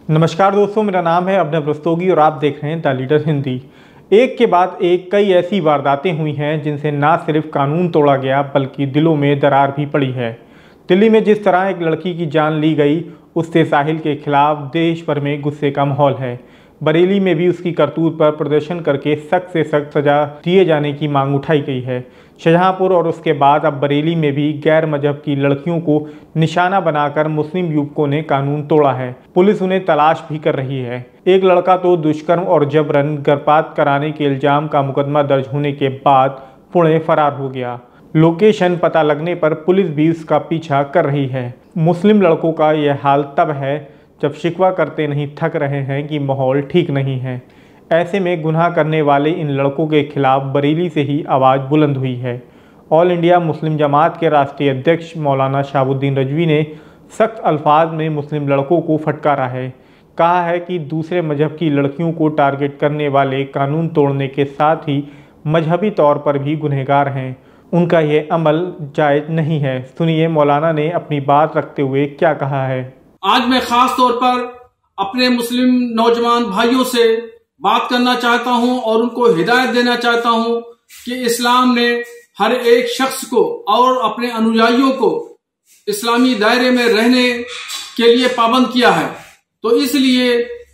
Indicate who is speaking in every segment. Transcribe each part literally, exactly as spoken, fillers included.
Speaker 1: नमस्कार दोस्तों, मेरा नाम है अभिनव रस्तोगी और आप देख रहे हैं द लीडर हिंदी। एक के बाद एक कई ऐसी वारदातें हुई हैं जिनसे ना सिर्फ कानून तोड़ा गया बल्कि दिलों में दरार भी पड़ी है। दिल्ली में जिस तरह एक लड़की की जान ली गई, उससे साहिल के खिलाफ देश भर में गुस्से का माहौल है। बरेली में भी उसकी करतूत पर प्रदर्शन करके सख्त से सख्त सजा दिए जाने की मांग उठाई गई है। शाहजहांपुर और उसके बाद अब बरेली में भी गैर मजहब की लड़कियों को निशाना बनाकर मुस्लिम युवकों ने कानून तोड़ा है। पुलिस उन्हें तलाश भी कर रही है। एक लड़का तो दुष्कर्म और जबरन गर्भपात कराने के इल्जाम का मुकदमा दर्ज होने के बाद पुणे फरार हो गया। लोकेशन पता लगने पर पुलिस भी उसका पीछा कर रही है। मुस्लिम लड़कों का यह हाल तब है जब शिकवा करते नहीं थक रहे हैं कि माहौल ठीक नहीं है। ऐसे में गुनाह करने वाले इन लड़कों के खिलाफ बरेली से ही आवाज़ बुलंद हुई है। ऑल इंडिया मुस्लिम जमात के राष्ट्रीय अध्यक्ष मौलाना शहाबुद्दीन रजवी ने सख्त अल्फाज में मुस्लिम लड़कों को फटकारा है। कहा है कि दूसरे मजहब की लड़कियों को टारगेट करने वाले कानून तोड़ने के साथ ही मजहबी तौर पर भी गुनहगार हैं। उनका ये अमल जायज़ नहीं है। सुनिए मौलाना ने अपनी बात रखते हुए क्या कहा है।
Speaker 2: आज मैं खास तौर पर अपने मुस्लिम नौजवान भाइयों से बात करना चाहता हूं और उनको हिदायत देना चाहता हूं कि इस्लाम ने हर एक शख्स को और अपने अनुयायियों को इस्लामी दायरे में रहने के लिए पाबंद किया है। तो इसलिए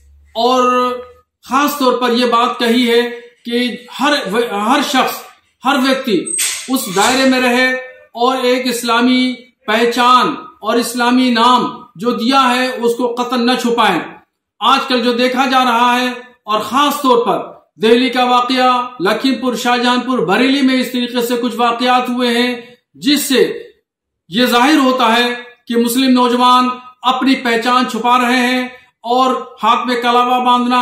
Speaker 2: और खास तौर पर यह बात कही है कि हर हर शख्स हर व्यक्ति उस दायरे में रहे और एक इस्लामी पहचान और इस्लामी नाम जो दिया है उसको कतन न छुपाएं। आजकल जो देखा जा रहा है और खास तौर पर दिल्ली का वाकया, लखीमपुर, शाहजहांपुर, बरेली में इस तरीके से कुछ वाकयात हुए हैं जिससे ये जाहिर होता है कि मुस्लिम नौजवान अपनी पहचान छुपा रहे हैं और हाथ में कलावा बांधना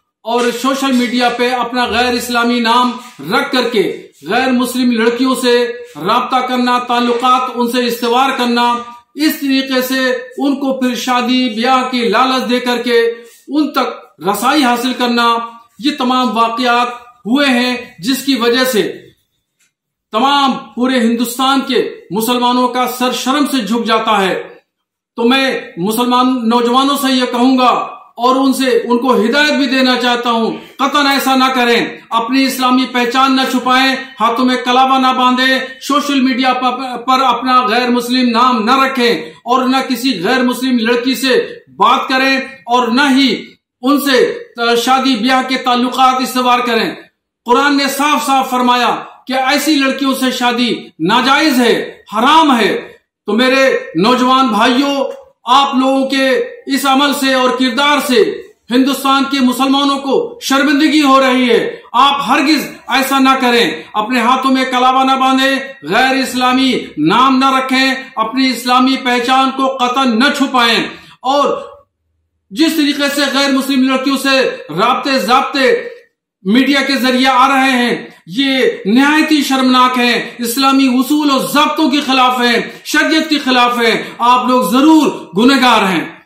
Speaker 2: और सोशल मीडिया पे अपना गैर इस्लामी नाम रख करके गैर मुस्लिम लड़कियों से राब्ता करना, ताल्लुकात उनसे इस्तेवार करना, इस तरीके से उनको फिर शादी ब्याह की लालच दे करके उन तक रसाई हासिल करना, ये तमाम वाकयात हुए हैं जिसकी वजह से तमाम पूरे हिंदुस्तान के मुसलमानों का सर शर्म से झुक जाता है। तो मैं मुसलमान नौजवानों से यह कहूंगा और उनसे उनको हिदायत भी देना चाहता हूं, कतन ऐसा ना करें, अपनी इस्लामी पहचान न छुपाएं, हाथों में कलावा ना बांधें, सोशल मीडिया पर, पर अपना गैर मुस्लिम नाम न रखें और न किसी गैर मुस्लिम लड़की से बात करें और न ही उनसे शादी ब्याह के ताल्लुकात इस्तेवार करें। कुरान ने साफ साफ फरमाया कि ऐसी लड़कियों से शादी नाजायज है, हराम है। तो मेरे नौजवान भाइयों, आप लोगों के इस अमल से और किरदार से हिंदुस्तान के मुसलमानों को शर्मिंदगी हो रही है। आप हरगिज ऐसा ना करें, अपने हाथों में कलावा ना बांधें, गैर इस्लामी नाम न रखें, अपनी इस्लामी पहचान को कतन न छुपाएं और जिस तरीके से गैर मुस्लिम लड़कियों से राब्ते जाब्ते मीडिया के जरिए आ रहे हैं, ये निहायत ही शर्मनाक है, इस्लामी उसूल और ज़ाब्तों के खिलाफ है, शरीयत के खिलाफ है। आप लोग जरूर गुनहगार हैं।